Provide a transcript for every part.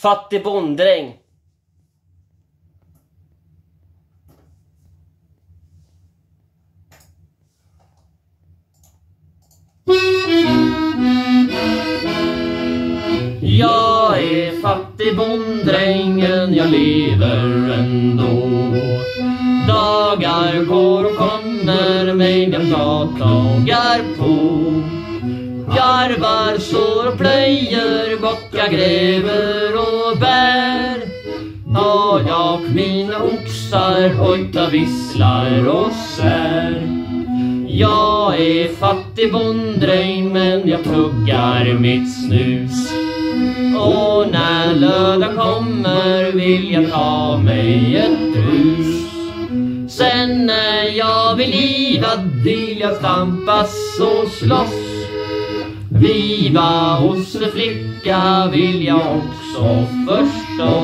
fattig bonddräng. Jag är fattig bonddrängen, jag lever ändå. Dagar går och kommer mig när jag klagar på. Garvar, sår och plöjer, bockar, gräver och bär. Har jag mina oxar, hojtar, visslar och sär. Jag är fattig bonddräng men jag tuggar mitt snus. Och när lördag kommer vill jag ta mig ett hus. Sen när jag vill livad vill jag stampas och slåss. Viva hos en flicka vill jag också förstås.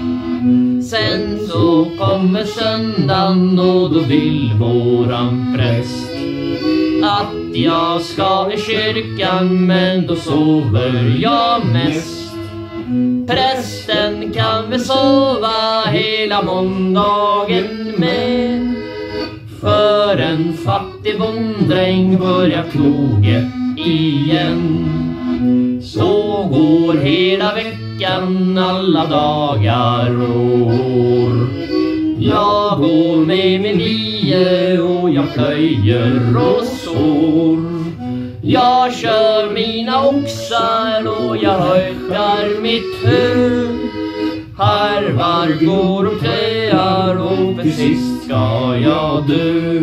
Sen så kommer söndagen och då vill våran präst att jag ska i kyrkan, men då sover jag mest. Prästen kan väl sova hela måndagen med. För en fattig bonddräng börjar ploget igen. Så går hela veckan, alla dagar och år. Jag går med min lie och jag plöjer och sår. Jag kör mina oxar och jag höjtar mitt hö. Harvar går och plöjar och till sist ska jag dö.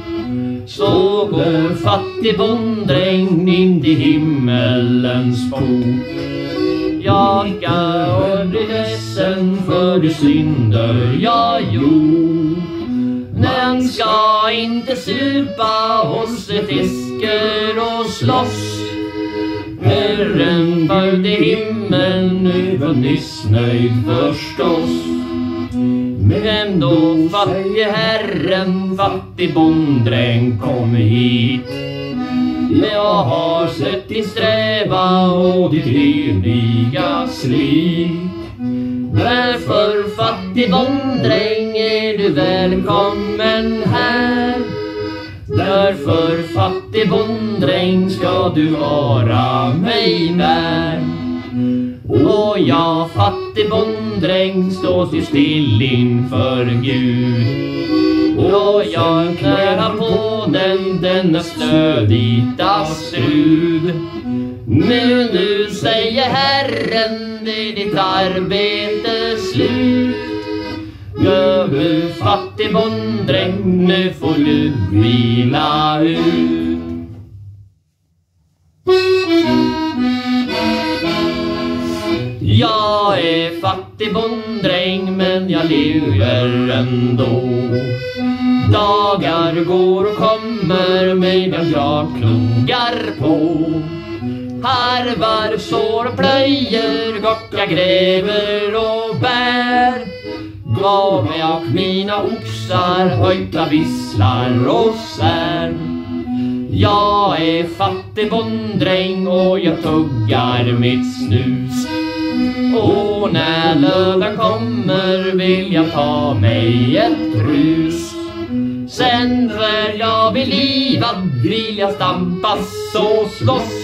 Så går fattig bonddräng in till himmelens port. Jag ska bli ledsen för de synder jag gjort. Den ska inte supa hos ett fisker och slåss. Herren följde himmeln, nu var missnöjd förstås. Men då fattig herren, fattig bonddräng, kom hit. Jag har sett din sträva och ditt eviga slit. Därför fattig bonddräng är du välkommen här. Därför fattig bonddräng ska du vara mig värd. Och jag fattig bonddräng står still inför Gud. Och jag knäar på denna stödvita skrud. Nu säger Herren, är ditt arbete slut. Gör du fattig bonddräng, nu får du vila ut. Jag är fattig bonddräng men jag lever ändå. Dagar går och kommer mig men jag klogar på. Harvar, sår och plöjer, gockar, gräver och bär. Gav jag mina oxar, höjtar, visslar och sär. Jag är fattig bonddräng och jag tuggar mitt snus. Och när lördag kommer vill jag ta mig ett rus. Sen när jag blir livad vill jag stampas och slåss.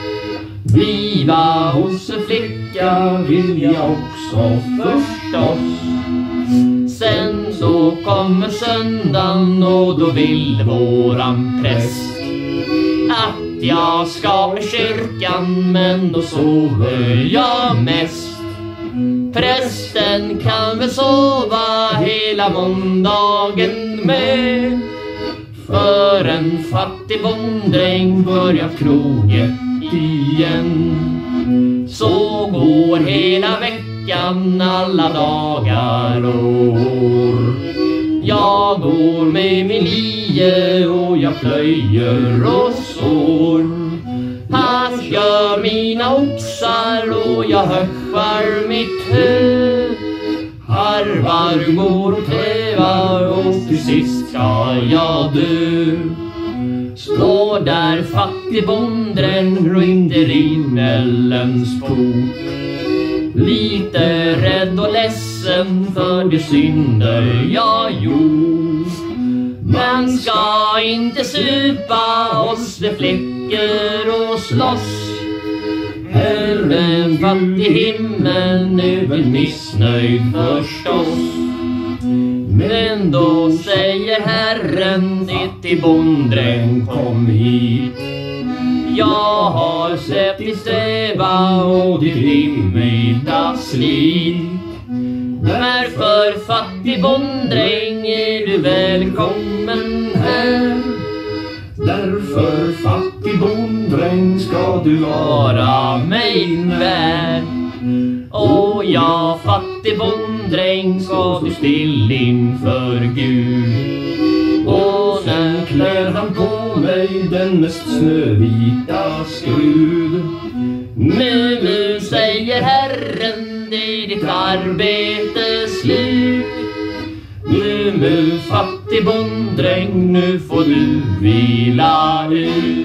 Viva hos en flicka vill jag också förstås. Sen så kommer söndagen och då vill våran präst att jag ska i kyrkan, men då sover jag mest. Prästen kan väl sova hela måndagen med. För en fattig bonddräng börjar kroget igen. Så går hela veckan, alla dagar och år. Jag går med min lie och jag plöjer och sår. Han gör mina oxar och jag höschar mitt hö. Harvar går och tävar och till sist ska jag dö. Står där fattig bonddräng runt i himmelens port. lite rädd och ledsen för de synder jag gjort. Man ska inte supa oss de fläcker och slåss. Herren fattig himlen är väl missnöjd förstås. Men då säger Herren till bonddräng, kom hit. Jag har sett dig sträva och ditt himmelsvita slit. Därför fattig bonddräng är du välkommen här. Därför fattig bonddräng ska du vara mig värd. Och jag fattig bonddräng ska du still inför Gud. Och sen klär han på mig den mest snövita skrud. Nu säger Herren, det är ditt arbete slut. Nu fattig bonddräng, nu får du vila ut.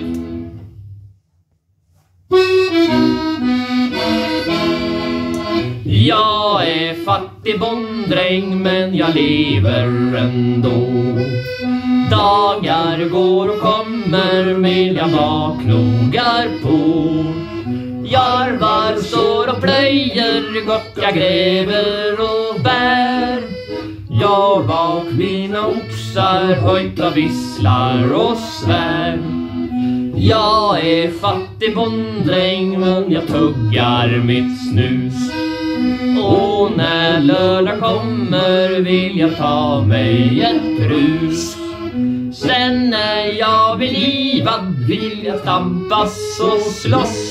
Jag är fattig bonddräng men jag lever ändå. Dagar går och kommer med jag bakknogar på. Jarvar sår och plöjer gott jag gräver och bär. Jag bak mina oxar höjta visslar och svär. Jag är fattig bonddräng men jag tuggar mitt snus. Och när lördag kommer vill jag ta mig ett brus. Sen när jag blir livad vill jag stampas och slåss.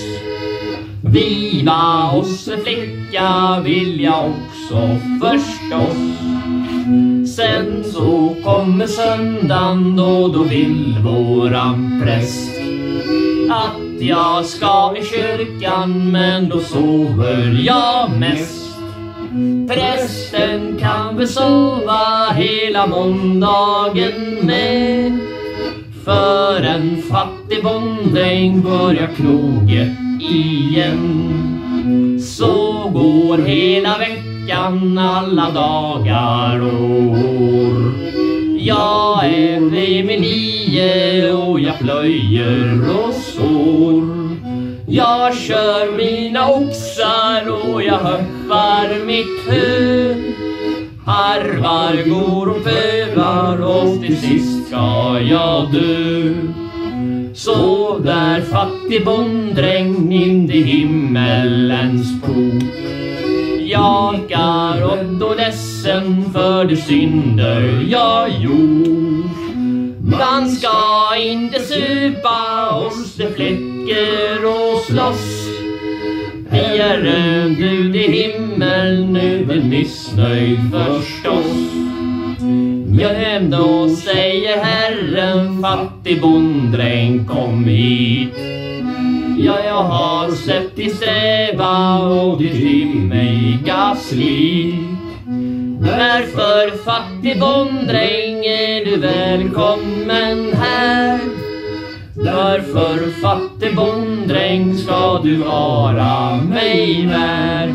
Viva oss en flicka vill jag också förstås. Sen så kommer söndagen och då vill våran präst att jag ska i kyrkan, men då sover jag mest. Prästen kan väl sova hela måndagen med. För en fattig bonddräng börjar knoget igen. Så går hela veckan, alla dagar och år. Jag är Emilie och jag plöjer och sår. Jag kör mina oxar och jag höffar mitt hö. Harvar går och pövar och till sist ska jag dö. Så där fattig bonddräng in i himmelens port. Jag är rädd och ledsen för de synder jag gjort. Man ska inte supa oss de fläcker och slåss. Herren Gud i himmel nu är missnöjd förstås. Men då säger Herren fattig bonddräng, kom hit. Ja, jag har sett dig sträva och ditt himmelsvita slit. Därför fattig bonddräng är du välkommen här. Därför fattig bonddräng ska du vara mig värd.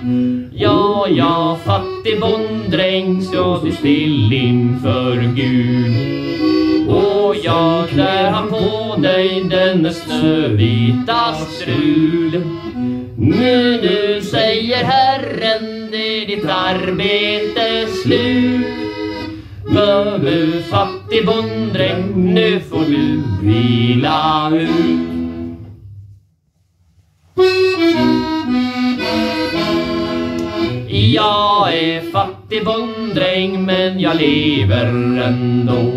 Ja, fattig bonddräng ska du still inför Gud. Och jag klär han på dig den snövita strul. Nu säger Herren, det är ditt arbete slut. Nu fattig bonddräng, nu får du vila ut. Jag är fattig bonddräng men jag lever ändå.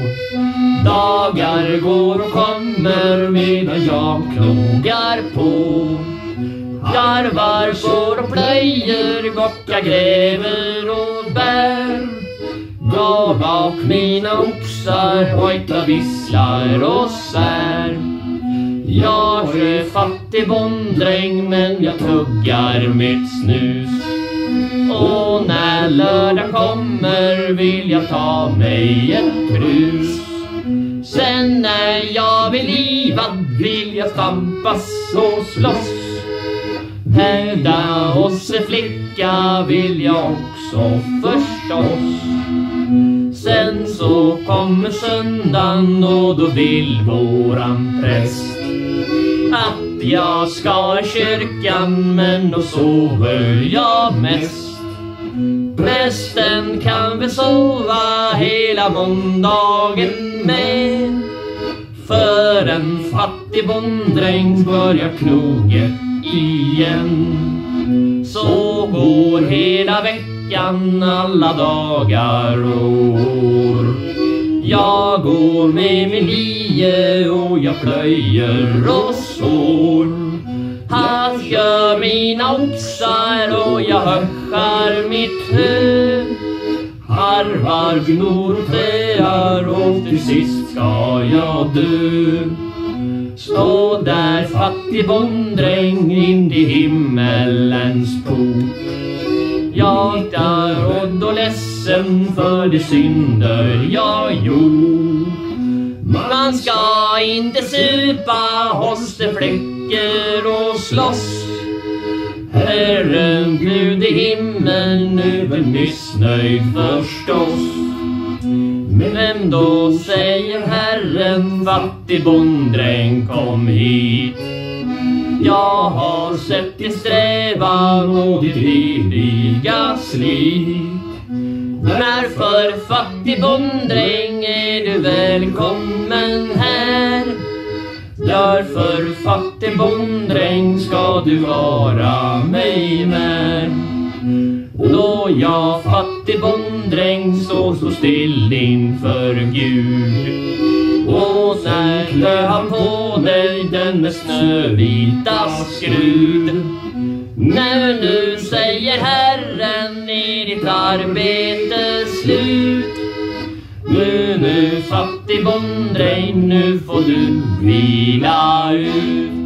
Dagar går och kommer medan jag knogar på. Jarvar sår och plöjer gott jag gräver och bär. Jag bak mina oxar hojta visslar och svär. Jag är fattig bonddräng men jag tuggar mitt snus. Och när lördag kommer vill jag ta mig ett brus. Sen när jag blir livad vill jag stampas och slåss. Hävda oss flicka vill jag också förstås. Sen så kommer söndagen och då vill våran präst att jag ska i kyrkan, men då sover jag mest. Prästen kan väl sova hela måndagen med, för en fattig bonddräng börjar knoget igen. Så går hela veckan, alla dagar och år. Jag går med min lie och jag plöjer och sår. Han gör mina oxar och jag höschar mitt hö. Harvar, gnor och träar och till sist ska jag dö. Stå där fattig bonddräng in i himmelens port. Jag är rådd och ledsen för de synder jag gjort. Man ska inte supa hos de fläcker och slåss. Herren Gud i himlen nu väl missnöjd förstås. Men då säger Herren, fattig bonddräng kom hit. Jag har sett din strävan och ditt eviga slit. Därför fattig bonddräng är du välkommen här. Därför fattig bonddräng ska du vara mig med. Då jag fattig bonddräng så still inför Gud. Och när klö han på dig den med snövita skrud. När nu säger Herren är ditt arbete slut. Nu fattig bonddräng, nu får du vila ut.